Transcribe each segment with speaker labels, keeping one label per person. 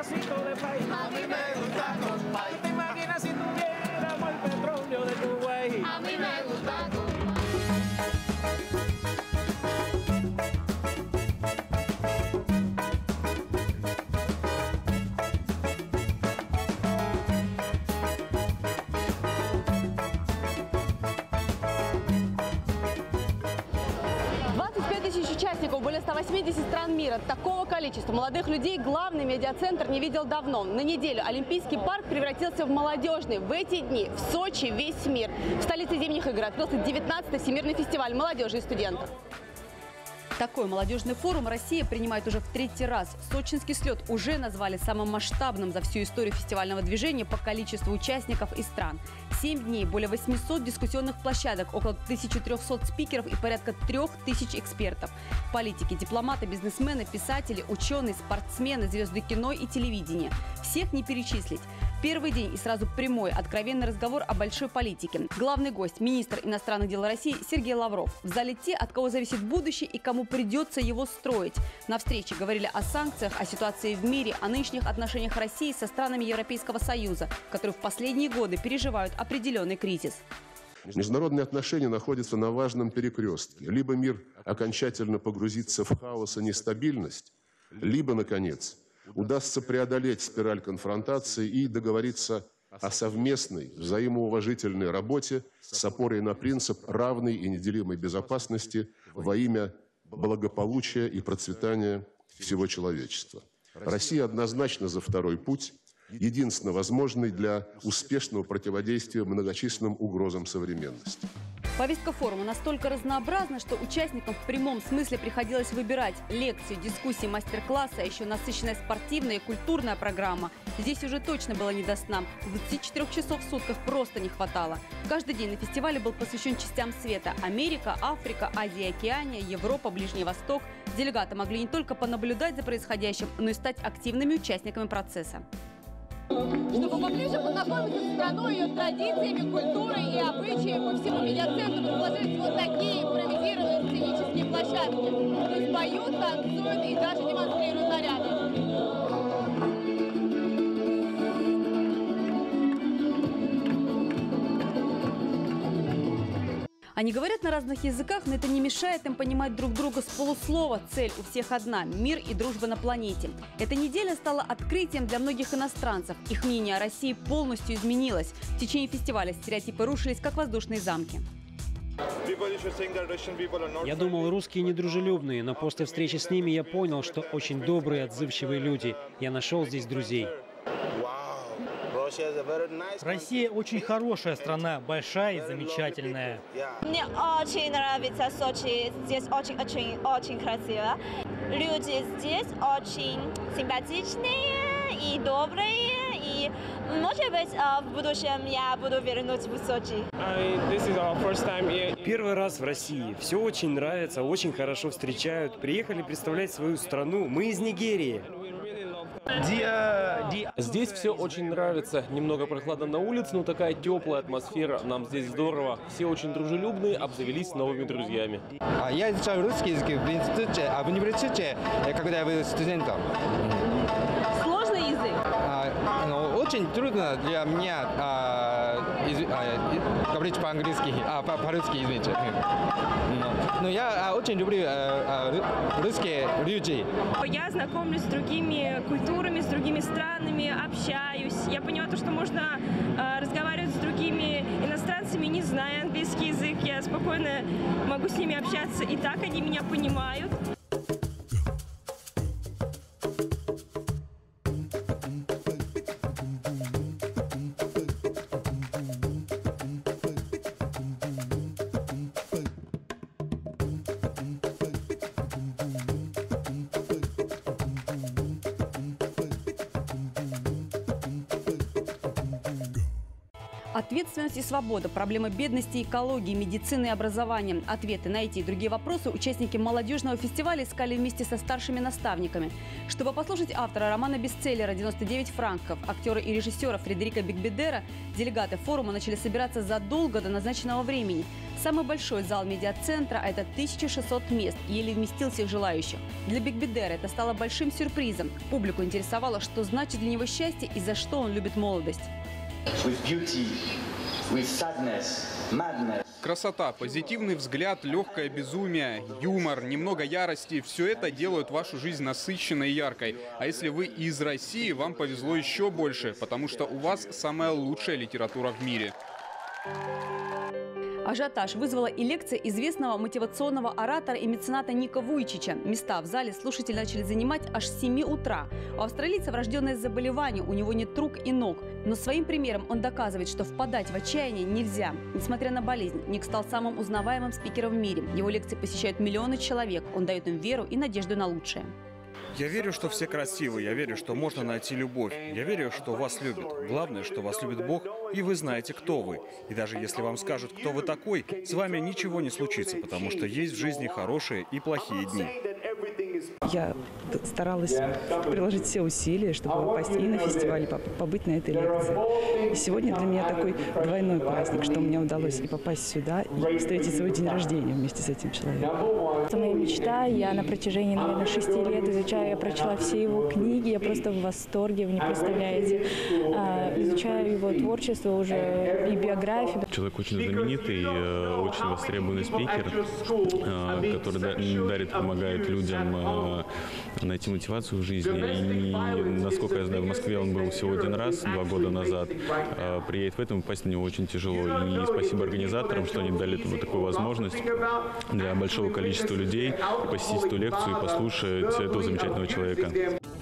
Speaker 1: pedacito de país. A mí me gusta Compay. ¿Te imaginas si tuviéramos el petróleo de Kuwait? A mí me gusta Compay.
Speaker 2: Более 180 стран мира. Такого количества молодых людей главный медиацентр не видел давно. На неделю Олимпийский парк превратился в молодежный. В эти дни в Сочи весь мир. В столице зимних игр открылся 19-й Всемирный фестиваль молодежи и студентов. Такой молодежный форум Россия принимает уже в 3-й раз. Сочинский слет уже назвали самым масштабным за всю историю фестивального движения по количеству участников и стран. 7 дней, более 800 дискуссионных площадок, около 1300 спикеров и порядка 3000 экспертов. Политики, дипломаты, бизнесмены, писатели, ученые, спортсмены, звезды кино и телевидения. Всех не перечислить. Первый день и сразу прямой, откровенный разговор о большой политике. Главный гость – министр иностранных дел России Сергей Лавров. В зале те, от кого зависит будущее и кому придется его строить. На встрече говорили о санкциях, о ситуации в мире, о нынешних отношениях России со странами Европейского Союза, которые в последние годы переживают определенный кризис.
Speaker 3: Международные отношения находятся на важном перекрестке. Либо мир окончательно погрузится в хаос и нестабильность, либо, наконец, удастся преодолеть спираль конфронтации и договориться о совместной, взаимоуважительной работе с опорой на принцип равной и неделимой безопасности во имя благополучия и процветания всего человечества. Россия однозначно за второй путь, единственно возможный для успешного противодействия многочисленным угрозам современности.
Speaker 2: Повестка форума настолько разнообразна, что участникам в прямом смысле приходилось выбирать лекции, дискуссии, мастер-классы, а еще насыщенная спортивная и культурная программа. Здесь уже точно было не до сна. 24 часов в сутках просто не хватало. Каждый день на фестивале был посвящен частям света. Америка, Африка, Азия, Океания, Европа, Ближний Восток. Делегаты могли не только понаблюдать за происходящим, но и стать активными участниками процесса.
Speaker 4: Чтобы поближе познакомиться с страной, ее традициями, культурой и обычаями, по всему медиацентру расположились вот такие импровизированные сценические площадки. То есть поют, танцуют и даже демонстрируют наряды.
Speaker 2: Они говорят на разных языках, но это не мешает им понимать друг друга с полуслова. Цель у всех одна – мир и дружба на планете. Эта неделя стала открытием для многих иностранцев. Их мнение о России полностью изменилось. В течение фестиваля стереотипы рушились, как воздушные замки.
Speaker 5: Я думал, русские недружелюбные, но после встречи с ними я понял, что очень добрые, отзывчивые люди. Я нашел здесь друзей.
Speaker 6: Россия очень хорошая страна, большая и замечательная.
Speaker 7: Мне очень нравится Сочи, здесь очень красиво. Люди здесь очень симпатичные и добрые, и, может быть, в будущем я буду вернуться в Сочи.
Speaker 8: Первый раз в России. Все очень нравится, очень хорошо встречают. Приехали представлять свою страну. Мы из Нигерии.
Speaker 9: Здесь все очень нравится. Немного прохладно на улице, но такая теплая атмосфера. Нам здесь здорово. Все очень дружелюбные, обзавелись новыми друзьями.
Speaker 10: Я изучаю русский язык в университете, когда я был студентом.
Speaker 2: Сложный язык?
Speaker 10: Очень трудно для меня говорить по-английски, по-русски, извините. Но я очень люблю русские люди.
Speaker 11: Я знакомлюсь с другими культурами, с другими странами, общаюсь. Я поняла, что можно разговаривать с другими иностранцами, не зная английский язык. Я спокойно могу с ними общаться, и так они меня понимают.
Speaker 2: Ответственность и свобода, проблемы бедности, экологии, медицины и образования. Ответы на эти и другие вопросы участники молодежного фестиваля искали вместе со старшими наставниками. Чтобы послушать автора романа-бестселлера «99 франков», актера и режиссера Фредерика Бигбедера, делегаты форума начали собираться задолго до назначенного времени. Самый большой зал медиацентра – это 1600 мест, еле вместил всех желающих. Для Бигбедера это стало большим сюрпризом. Публику интересовало, что значит для него счастье и за что он любит молодость.
Speaker 12: Красота, позитивный взгляд, легкое безумие, юмор, немного ярости – все это делают вашу жизнь насыщенной и яркой. А если вы из России, вам повезло еще больше, потому что у вас самая лучшая литература в мире.
Speaker 2: Ажиотаж вызвала и лекция известного мотивационного оратора и мецената Ника Вуйчича. Места в зале слушатели начали занимать аж с 7 утра. У австралийца врожденное заболевание, у него нет рук и ног. Но своим примером он доказывает, что впадать в отчаяние нельзя. Несмотря на болезнь, Ник стал самым узнаваемым спикером в мире. Его лекции посещают миллионы человек. Он дает им веру и надежду на лучшее.
Speaker 13: Я верю, что все красивы, я верю, что можно найти любовь. Я верю, что вас любят. Главное, что вас любит Бог, и вы знаете, кто вы. И даже если вам скажут, кто вы такой, с вами ничего не случится, потому что есть в жизни хорошие и плохие дни.
Speaker 14: Я старалась приложить все усилия, чтобы попасть и на фестиваль, и побыть на этой лекции. И сегодня для меня такой двойной праздник, что мне удалось и попасть сюда, и встретить свой день рождения вместе с этим человеком.
Speaker 15: Это моя мечта. Я на протяжении, наверное, 6 лет изучаю, я прочла все его книги, я просто в восторге, вы не представляете. Изучаю его творчество уже и биографию.
Speaker 16: Человек очень знаменитый, очень востребованный спикер, который дарит, помогает людям найти мотивацию в жизни. И, насколько я знаю, в Москве он был всего один раз, 2 года назад. Приедет в этом, попасть на него очень тяжело. И спасибо организаторам, что они дали вот такую возможность для большого количества людей посетить эту лекцию и послушать этого замечательного человека.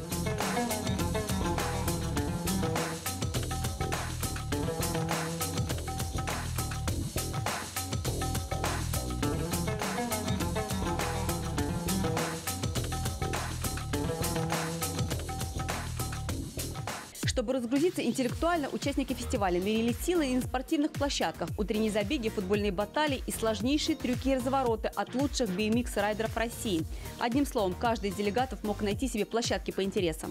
Speaker 2: Чтобы разгрузиться интеллектуально, участники фестиваля мерили силы и на спортивных площадках. Утренние забеги, футбольные баталии и сложнейшие трюки и развороты от лучших BMX-райдеров России. Одним словом, каждый из делегатов мог найти себе площадки по интересам.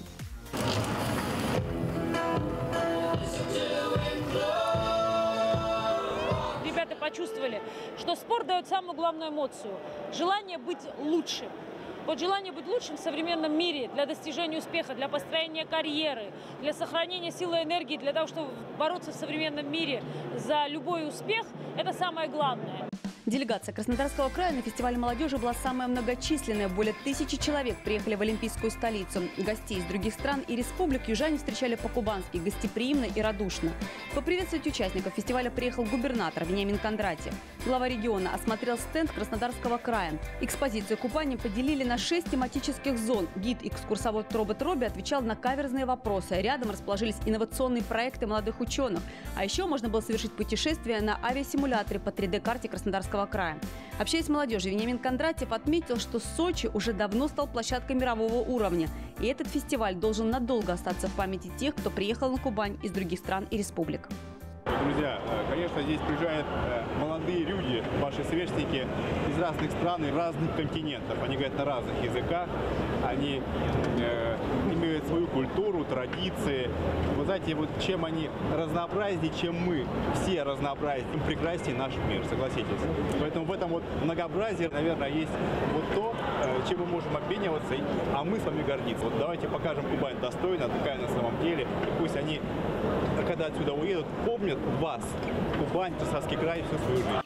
Speaker 17: Ребята почувствовали, что спорт дает самую главную эмоцию – желание быть лучшим. Вот желание быть лучшим в современном мире для достижения успеха, для построения карьеры, для сохранения силы и энергии, для того, чтобы бороться в современном мире за любой успех – это самое главное.
Speaker 2: Делегация Краснодарского края на фестивале молодежи была самая многочисленная. Более 1000 человек приехали в Олимпийскую столицу. Гостей из других стран и республик южане встречали по-кубански, гостеприимно и радушно. Поприветствовать участников фестиваля приехал губернатор Вениамин Кондратьев. Глава региона осмотрел стенд Краснодарского края. Экспозицию Кубани поделили на 6 тематических зон. Гид-экскурсовод Робот Робби отвечал на каверзные вопросы. Рядом расположились инновационные проекты молодых ученых. А еще можно было совершить путешествие на авиасимуляторе по 3D-карте Краснодарского края. Общаясь с молодежью, Вениамин Кондратьев отметил, что Сочи уже давно стал площадкой мирового уровня. И этот фестиваль должен надолго остаться в памяти тех, кто приехал на Кубань из других стран и республик.
Speaker 18: Друзья, конечно, здесь приезжают молодые люди, ваши сверстники из разных стран и разных континентов. Они говорят на разных языках, они имеют свою культуру, традиции. Вы знаете, вот чем они разнообразнее, чем мы, все разнообразнее, тем прекраснее наш мир, согласитесь. Поэтому в этом вот многообразии, наверное, есть вот то, чем мы можем обмениваться, а мы с вами гордиться. Вот давайте покажем Кубань достойно, такая на самом деле. И пусть они, когда отсюда уедут, помнят вас, Кубань, Краснодарский край, всю свою жизнь.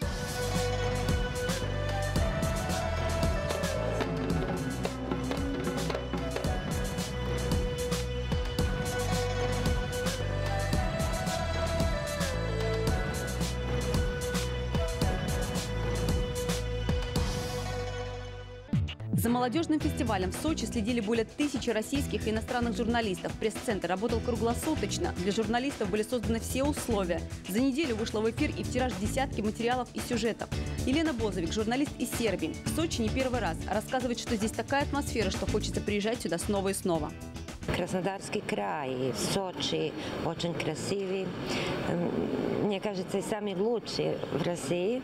Speaker 2: За молодежным фестивалем в Сочи следили более 1000 российских и иностранных журналистов. Пресс-центр работал круглосуточно. Для журналистов были созданы все условия. За неделю вышло в эфир и в тираж десятки материалов и сюжетов. Елена Бозовик, журналист из Сербии. В Сочи не первый раз. Рассказывает, что здесь такая атмосфера, что хочется приезжать сюда снова и снова.
Speaker 19: Краснодарский край, Сочи очень красивый. мне кажется, самые лучшие в России.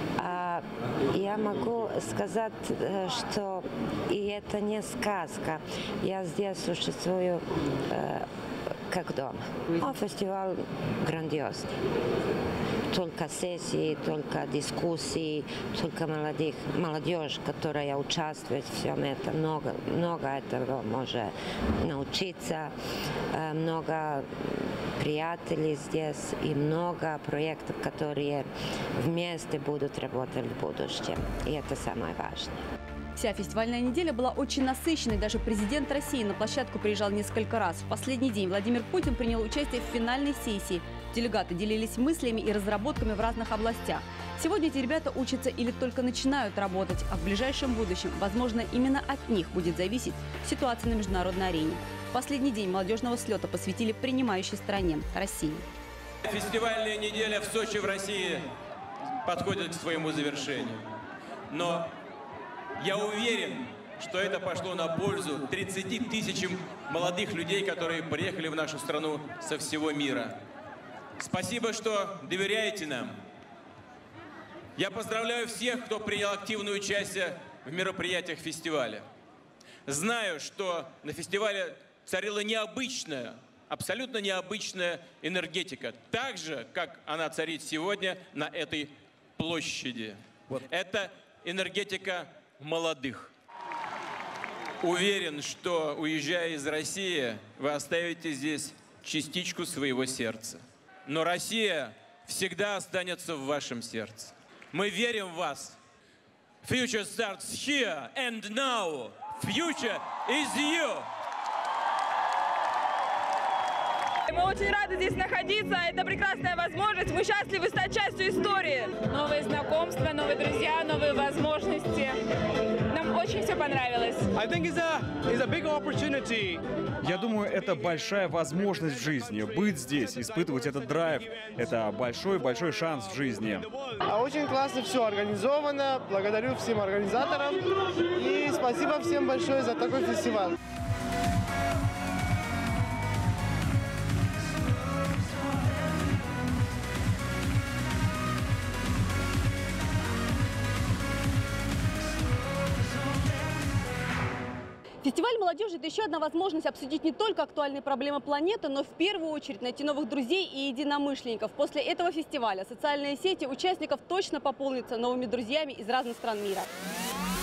Speaker 19: Я могу сказать, что и это не сказка. Я здесь существую как дома. А фестиваль грандиозный. Только сессии, только дискуссии, только молодежь, которая участвует в всем этом. Много этого может научиться, много приятелей здесь и много проектов, которые вместе будут работать в будущем. И это самое важное.
Speaker 2: Вся фестивальная неделя была очень насыщенной. Даже президент России на площадку приезжал несколько раз. В последний день Владимир Путин принял участие в финальной сессии. Делегаты делились мыслями и разработками в разных областях. Сегодня эти ребята учатся или только начинают работать, а в ближайшем будущем, возможно, именно от них будет зависеть ситуация на международной арене. В последний день молодежного слета посвятили принимающей стране – России.
Speaker 20: Фестивальная неделя в Сочи в России подходит к своему завершению. Но я уверен, что это пошло на пользу 30 тысячам молодых людей, которые приехали в нашу страну со всего мира. Спасибо, что доверяете нам. Я поздравляю всех, кто принял активное участие в мероприятиях фестиваля. Знаю, что на фестивале царила необычная, абсолютно необычная энергетика, так же, как она царит сегодня на этой площади. Это энергетика молодых. Уверен, что, уезжая из России, вы оставите здесь частичку своего сердца. Но Россия всегда останется в вашем сердце. Мы верим в вас. Future starts here and now. Future is you.
Speaker 11: Мы очень рады здесь находиться. Это прекрасная возможность. Мы счастливы стать частью истории.
Speaker 4: Новые знакомства, новые друзья, новые возможности. Нам очень все понравилось.
Speaker 13: Я думаю, это большая возможность в жизни. Быть здесь, испытывать этот драйв. Это большой-большой шанс в жизни.
Speaker 21: Очень классно все организовано. Благодарю всем организаторам. И спасибо всем большое за такой фестиваль.
Speaker 2: Фестиваль молодежи – это еще одна возможность обсудить не только актуальные проблемы планеты, но в первую очередь найти новых друзей и единомышленников. После этого фестиваля социальные сети участников точно пополнятся новыми друзьями из разных стран мира.